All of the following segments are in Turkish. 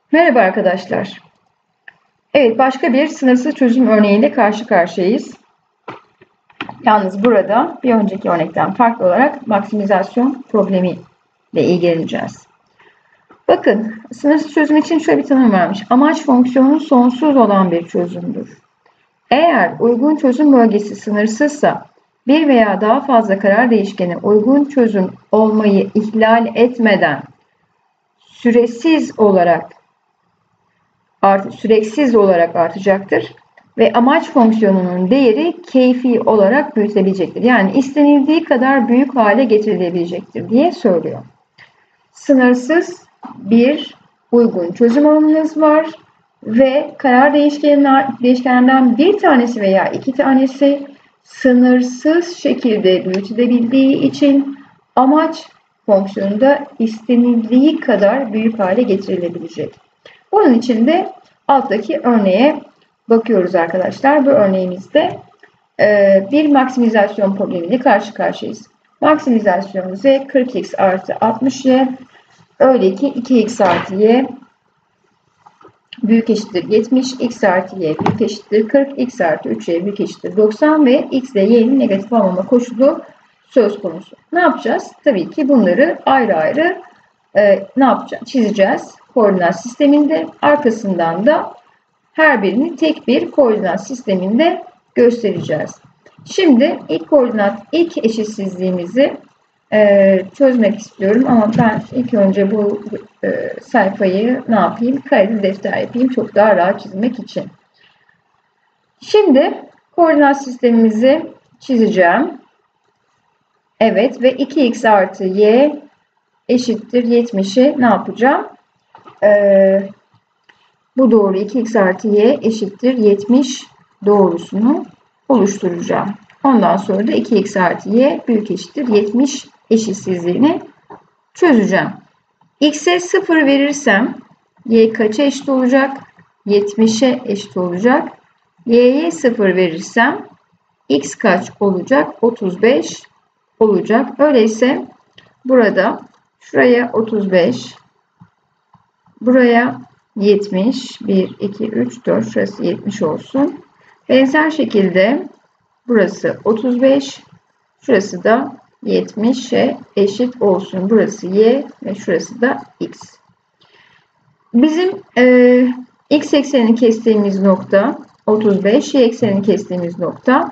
Merhaba arkadaşlar. Evet, başka bir sınırsız çözüm örneğiyle karşı karşıyayız. Yalnız burada bir önceki örnekten farklı olarak maksimizasyon problemi ile ilgileneceğiz. Bakın, sınırsız çözüm için şöyle bir tanım vermiş. Amaç fonksiyonu sonsuz olan bir çözümdür. Eğer uygun çözüm bölgesi sınırsızsa bir veya daha fazla karar değişkeni uygun çözüm olmayı ihlal etmeden süreksiz olarak artacaktır ve amaç fonksiyonunun değeri keyfi olarak büyütülebilecektir. Yani istenildiği kadar büyük hale getirilebilecektir diye söylüyor. Sınırsız bir uygun çözüm alanınız var ve karar değişkenlerinden bir tanesi veya iki tanesi sınırsız şekilde büyütülebildiği için amaç fonksiyonunda istenildiği kadar büyük hale getirilebilecek. Bunun için de alttaki örneğe bakıyoruz arkadaşlar. Bu örneğimizde bir maksimizasyon problemiyle karşı karşıyayız. Maksimizasyon z 40x artı 60y öyle ki 2x artı y büyük eşittir 70, x artı y büyük eşittir 40, x artı 3y büyük eşittir 90 ve x ile y'nin negatif olmama koşulu söz konusu. Ne yapacağız? Tabii ki bunları ayrı ayrı çizeceğiz koordinat sisteminde. Arkasından da her birini tek bir koordinat sisteminde göstereceğiz. Şimdi ilk eşitsizliğimizi çözmek istiyorum ama ben ilk önce bu sayfayı ne yapayım? Kareli defter yapayım çok daha rahat çizmek için. Şimdi koordinat sistemimizi çizeceğim. Evet ve 2x artı y eşittir 70'i ne yapacağım? Bu doğru 2x artı y eşittir 70 doğrusunu oluşturacağım. Ondan sonra da 2x artı y büyük eşittir 70 eşitsizliğini çözeceğim. X'e 0 verirsem y kaça eşit olacak? 70'e eşit olacak. Y'ye 0 verirsem x kaç olacak? 35 olacak. Öyleyse burada şuraya 35, buraya 70, 1, 2, 3, 4, şurası 70 olsun. Benzer şekilde burası 35, şurası da 70'e eşit olsun. Burası y ve şurası da x. Bizim x eksenini kestiğimiz nokta 35, y eksenini kestiğimiz nokta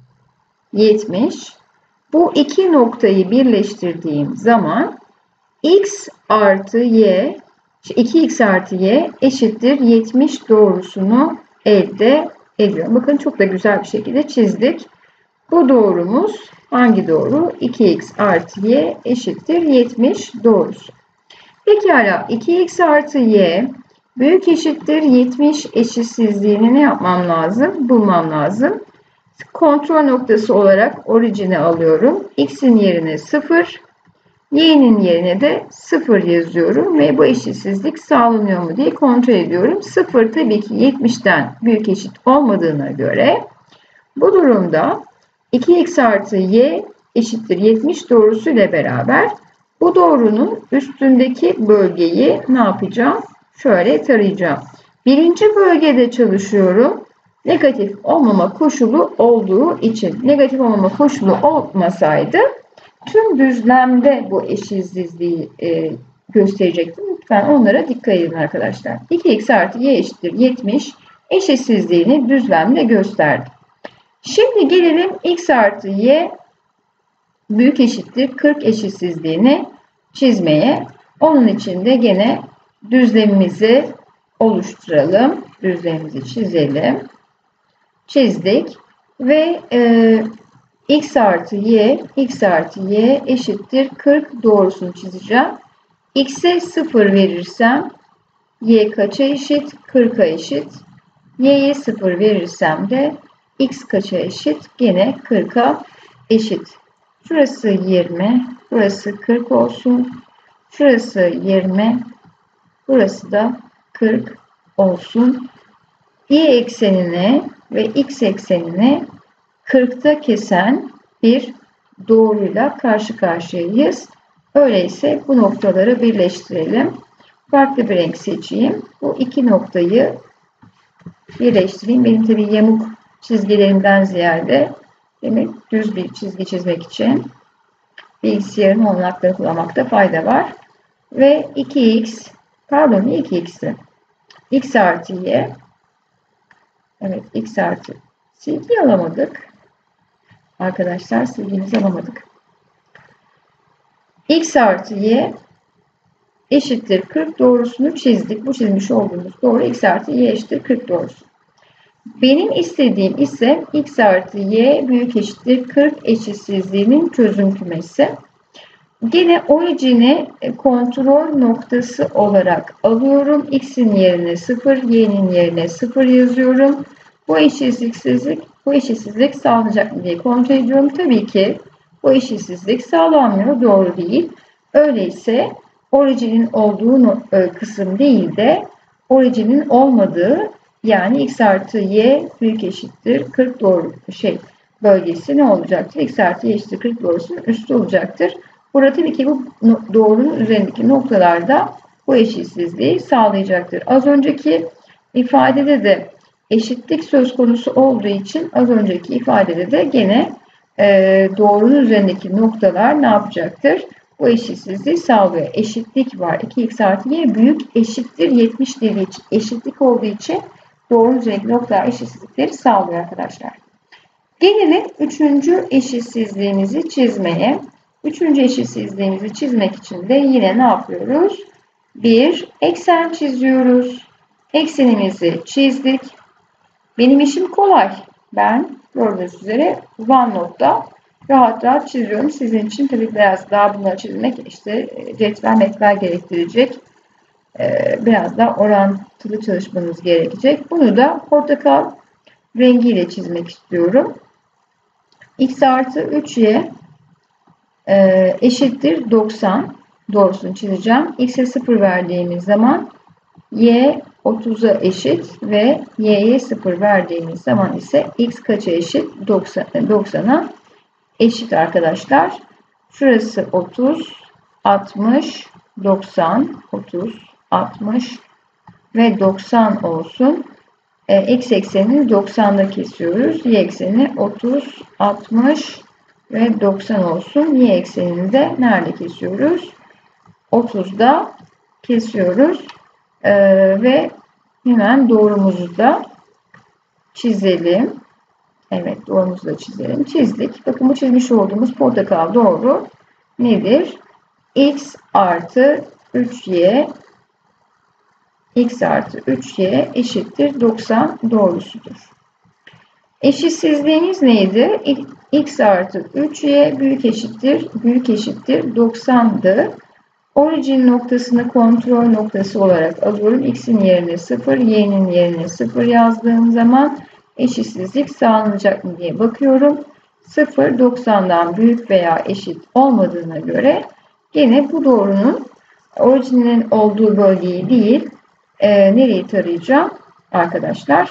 70. Bu iki noktayı birleştirdiğim zaman x artı y 2x artı y eşittir 70 doğrusunu elde ediyorum. Bakın çok da güzel bir şekilde çizdik. Bu doğrumuz hangi doğru? 2x artı y eşittir 70 doğrusu. Pekala 2x artı y büyük eşittir 70 eşitsizliğini ne yapmam lazım? Bulmam lazım. Kontrol noktası olarak orijini alıyorum. X'in yerine 0. Y'nin yerine de 0 yazıyorum ve bu eşitsizlik sağlanıyor mu diye kontrol ediyorum. 0 tabii ki 70'ten büyük eşit olmadığına göre bu durumda 2x artı y eşittir 70 doğrusu ile beraber bu doğrunun üstündeki bölgeyi ne yapacağım? Şöyle tarayacağım. Birinci bölgede çalışıyorum. Negatif olmama koşulu olduğu için negatif olmama koşulu olmasaydı tüm düzlemde bu eşitsizliği gösterecektim. Lütfen onlara dikkat edin arkadaşlar. 2x artı y eşittir 70 eşitsizliğini düzlemde gösterdim. Şimdi gelelim x artı y büyük eşittir 40 eşitsizliğini çizmeye. Onun için de gene düzlemimizi oluşturalım. Düzlemimizi çizelim. Çizdik ve x artı y eşittir 40 doğrusunu çizeceğim. X'e 0 verirsem y kaça eşit? 40'a eşit. Y'ye 0 verirsem de x kaça eşit? Gene 40'a eşit. Şurası 20, burası 40 olsun. Şurası 20, burası da 40 olsun. Y eksenini ve x eksenini 40'ta kesen bir doğruyla karşı karşıyayız. Öyleyse bu noktaları birleştirelim. farklı bir renk seçeyim. Bu iki noktayı birleştireyim. Benim tabii yamuk çizgilerimden ziyade demek düz bir çizgi çizmek için bilgisayarın olanaklarını kullanmakta fayda var. Ve 2x, pardon 2x'ti. X artı y. Evet, x artı. Silgi alamadık. Arkadaşlar silgimizi alamadık. X artı y eşittir 40 doğrusunu çizdik. Bu çizmiş olduğumuz doğru x artı y eşittir 40 doğrusu. Benim istediğim ise x artı y büyük eşittir 40 eşitsizliğinin çözüm kümesi. Yine orijini kontrol noktası olarak alıyorum. X'in yerine 0, y'nin yerine 0 yazıyorum. Bu eşitsizlik sağlanacak mı diye kontrol ediyorum. Tabii ki bu eşitsizlik sağlanmıyor. Doğru değil. Öyleyse orijinin olduğu kısım değil de orijinin olmadığı, yani x artı y büyük eşittir 40 doğru bölgesi ne olacaktır? X artı y eşittir 40 doğrusunun üstü olacaktır. Burada tabii ki bu doğrunun üzerindeki noktalarda bu eşitsizliği sağlayacaktır. Az önceki ifadede de eşitlik söz konusu olduğu için az önceki ifadede de gene doğrunun üzerindeki noktalar ne yapacaktır? Bu eşitsizliği sağlıyor. Eşitlik var. 2x artı y büyük eşittir 70 dediği için, eşitlik olduğu için doğrunun üzerindeki noktalar eşitsizlikleri sağlıyor arkadaşlar. Gelelim üçüncü eşitsizliğimizi çizmeye. Üçüncü eşitsizliğimizi çizmek için de yine ne yapıyoruz? Bir eksen çiziyoruz. Eksenimizi çizdik. Benim işim kolay. Ben gördüğünüz üzere OneNote'da rahat rahat çiziyorum. Sizin için tabii biraz daha bunları çizmek işte cetvel metler gerektirecek. Biraz daha orantılı çalışmanız gerekecek. Bunu da portakal rengiyle çizmek istiyorum. X artı 3y eşittir 90 doğrusunu çizeceğim. X'e 0 verdiğimiz zaman y 30'a eşit ve y'ye 0 verdiğimiz zaman ise x kaça eşit? 90'a eşit arkadaşlar. Şurası 30, 60, 90, 30, 60 ve 90 olsun. X eksenini 90'da kesiyoruz. Y eksenini 30, 60 ve 90 olsun. Y eksenini de nerede kesiyoruz? 30'da kesiyoruz. Ve hemen doğrumuzu da çizelim. Evet, doğrumuzu da çizelim. Çizdik. Bakın bu çizmiş olduğumuz portakal doğru nedir? X artı 3y eşittir 90 doğrusudur. Eşitsizliğimiz neydi? X artı 3y büyük eşittir 90'dı. Orijin noktasını kontrol noktası olarak alıyorum. X'in yerine 0, y'nin yerine 0 yazdığım zaman eşitsizlik sağlanacak mı diye bakıyorum. 0, 90'dan büyük veya eşit olmadığına göre gene bu doğrunun orijinin olduğu bölgeyi değil, nereyi tarayacağım arkadaşlar?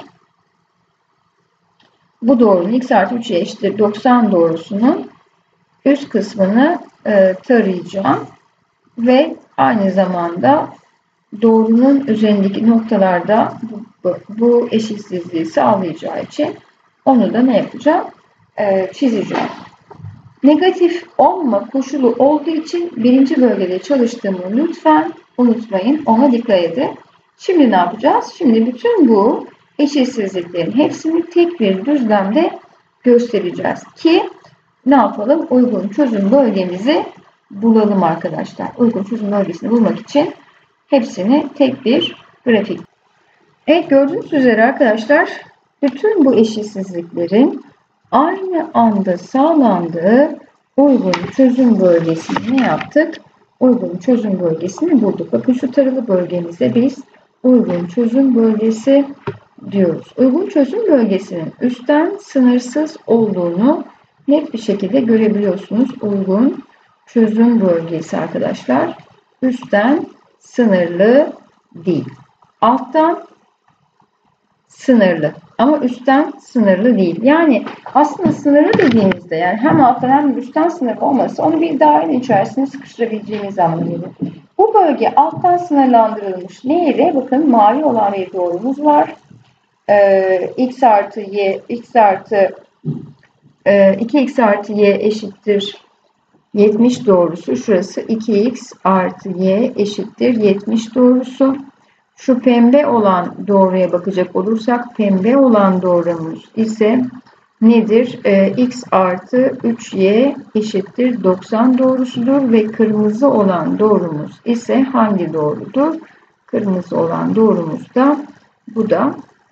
Bu doğrunun x artı 3'e eşittir 90 doğrusunun üst kısmını tarayacağım. Ve aynı zamanda doğrunun üzerindeki noktalarda bu eşitsizliği sağlayacağı için onu da ne yapacağım? Çizeceğim. Negatif olma koşulu olduğu için birinci bölgede çalıştığımı lütfen unutmayın. Ona dikkat edin. Şimdi ne yapacağız? Şimdi bütün bu eşitsizliklerin hepsini tek bir düzlemde göstereceğiz ki ne yapalım? Uygun çözüm bölgemizi bulalım arkadaşlar. Uygun çözüm bölgesini bulmak için hepsini tek bir grafik. Evet, gördüğünüz üzere arkadaşlar bütün bu eşitsizliklerin aynı anda sağlandığı uygun çözüm bölgesini ne yaptık? Uygun çözüm bölgesini bulduk. Bakın şu taralı bölgemize biz uygun çözüm bölgesi diyoruz. Uygun çözüm bölgesinin üstten sınırsız olduğunu net bir şekilde görebiliyorsunuz. Uygun çözüm bölgesi arkadaşlar üstten sınırlı değil. Alttan sınırlı. Ama üstten sınırlı değil. Yani aslında sınırlı dediğimizde yani hem alttan hem üstten sınırlı olması onu bir dairenin içerisine sıkıştırabileceğimiz anlamına gelir. Bu bölge alttan sınırlandırılmış. Ne ile? Bakın mavi olan bir doğrumuz var. X artı y, x artı 2x artı y eşittir 70 doğrusu. Şurası 2x artı y eşittir 70 doğrusu. Şu pembe olan doğruya bakacak olursak pembe olan doğrumuz ise nedir? X artı 3y eşittir 90 doğrusudur ve kırmızı olan doğrumuz ise hangi doğrudur? Kırmızı olan doğrumuz da bu da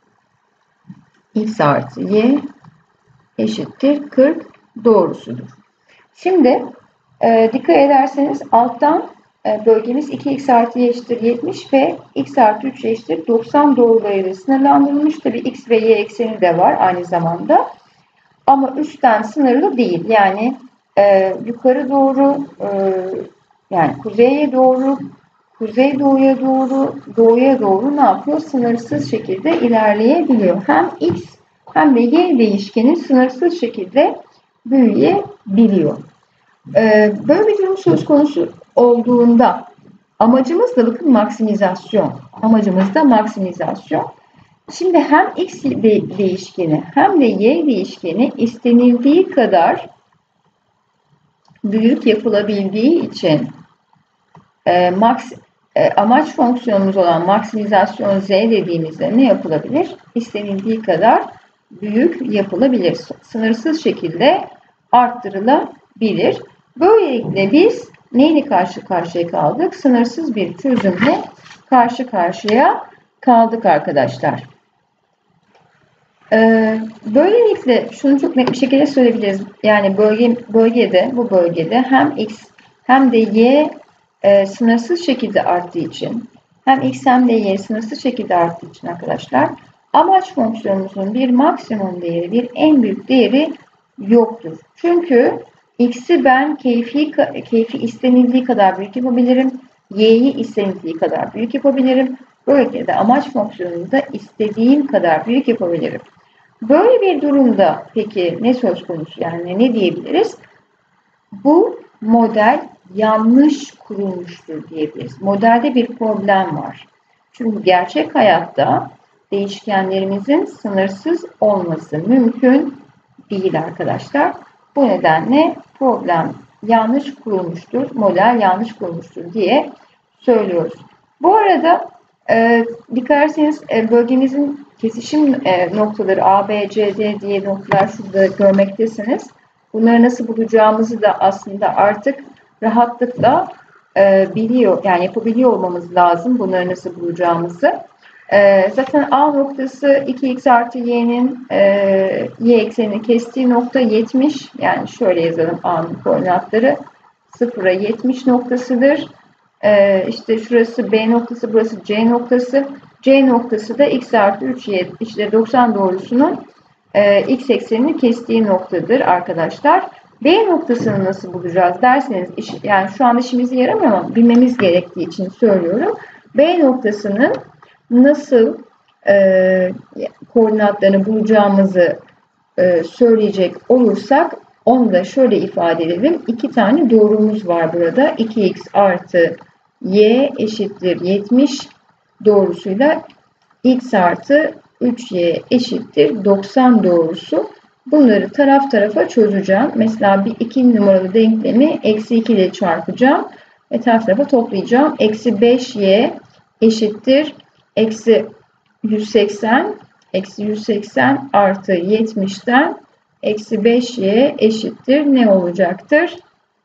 X artı y eşittir 40 doğrusudur. Şimdi dikkat ederseniz alttan bölgemiz 2x artı y eşittir 70 ve x artı 3 eşittir 90 doğrularıyla sınırlandırılmış. Tabi x ve y ekseni de var aynı zamanda. Ama üstten sınırlı değil. Yani yukarı doğru yani kuzeye doğru, kuzeydoğuya doğru, doğuya doğru ne yapıyor? Sınırsız şekilde ilerleyebiliyor. Hem x hem de y değişkeni sınırsız şekilde büyüyebiliyor. Böyle bir durum söz konusu olduğunda amacımız da bakın maksimizasyon. Amacımız da maksimizasyon. Şimdi hem x değişkeni hem de y değişkeni istenildiği kadar büyük yapılabildiği için amaç fonksiyonumuz olan maksimizasyon z dediğimizde ne yapılabilir? İstenildiği kadar büyük yapılabilir. Sınırsız şekilde arttırılabilir. Böylelikle biz neyle karşı karşıya kaldık? Sınırsız bir çözümle karşı karşıya kaldık arkadaşlar. Böylelikle şunu çok net bir şekilde söyleyebiliriz. Yani bu bölgede hem x hem de y sınırsız şekilde arttığı için hem x hem de y sınırsız şekilde arttığı için arkadaşlar amaç fonksiyonumuzun bir maksimum değeri, bir en büyük değeri yoktur. Çünkü x'i ben keyfi istenildiği kadar büyük yapabilirim. Y'yi istenildiği kadar büyük yapabilirim. Böylelikle de amaç fonksiyonunu da istediğim kadar büyük yapabilirim. Böyle bir durumda peki ne söz konusu? Yani ne diyebiliriz? Bu model yanlış kurulmuştur diyebiliriz. Modelde bir problem var. Çünkü gerçek hayatta değişkenlerimizin sınırsız olması mümkün değil arkadaşlar. Bu nedenle problem yanlış kurulmuştur, model yanlış kurulmuştur diye söylüyoruz. Bu arada dikkat ederseniz bölgemizin kesişim noktaları A, B, C, D diye noktalar şurada görmektesiniz. Bunları nasıl bulacağımızı da aslında artık rahatlıkla yani yapabiliyor olmamız lazım. Bunları nasıl bulacağımızı. Zaten A noktası 2x artı y'nin y eksenini kestiği nokta 70. Yani şöyle yazalım A'nın koordinatları. 0'a 70 noktasıdır. İşte şurası B noktası, burası C noktası. C noktası da x artı 3y işte 90 doğrusunun x eksenini kestiği noktadır arkadaşlar. B noktasını nasıl bulacağız derseniz, yani şu anda işimize yaramıyor ama bilmemiz gerektiği için söylüyorum. B noktasının nasıl koordinatlarını bulacağımızı söyleyecek olursak onu da şöyle ifade edelim. İki tane doğrumuz var burada. 2x artı y eşittir 70 doğrusuyla x artı 3y eşittir 90 doğrusu. Bunları taraf tarafa çözeceğim. Mesela bir 2 numaralı denklemi eksi 2 ile çarpacağım. Ve taraf tarafa toplayacağım. Eksi 5y eşittir eksi 180. Eksi 180 artı 70'ten eksi 5y eşittir ne olacaktır?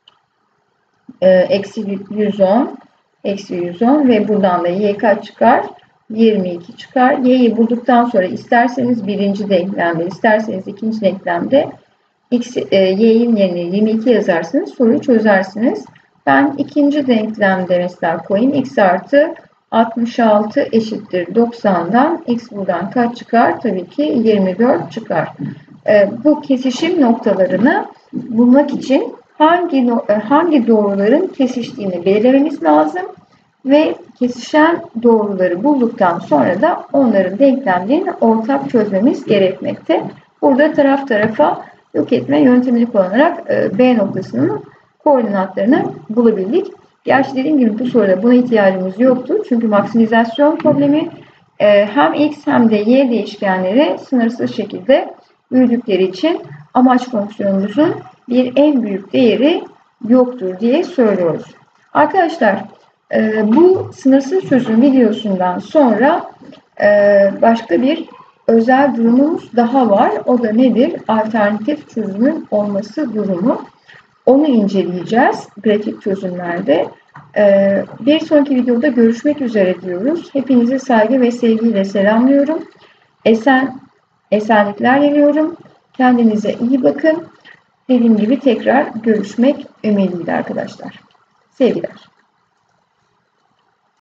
Eksi 110. Eksi 110 ve buradan da y kaç çıkar? 22 çıkar. Y'yi bulduktan sonra isterseniz birinci denklemde, isterseniz ikinci denklemde y'nin yerine 22 yazarsanız soruyu çözersiniz. Ben ikinci denklemde mesela koyayım. X artı 66 eşittir 90'dan x buradan kaç çıkar? Tabii ki 24 çıkar. Bu kesişim noktalarını bulmak için hangi doğruların kesiştiğini belirlememiz lazım. ve kesişen doğruları bulduktan sonra da onların denklemlerini ortak çözmemiz gerekmekte. Burada taraf tarafa yok etme yöntemini kullanarak B noktasının koordinatlarını bulabildik. Gerçi dediğim gibi bu soruda buna ihtiyacımız yoktu. Çünkü maksimizasyon problemi hem x hem de y değişkenleri sınırsız şekilde büyüdükleri için amaç fonksiyonumuzun bir en büyük değeri yoktur diye söylüyoruz. Arkadaşlar bu sınırsız çözüm videosundan sonra başka bir özel durumumuz daha var. O da nedir? Alternatif çözümün olması durumu. Onu inceleyeceğiz grafik çözümlerde. Bir sonraki videoda görüşmek üzere diyoruz. Hepinizi saygı ve sevgiyle selamlıyorum. Esenlikler diliyorum. Kendinize iyi bakın. Dediğim gibi tekrar görüşmek ümidiyle arkadaşlar. Sevgiler.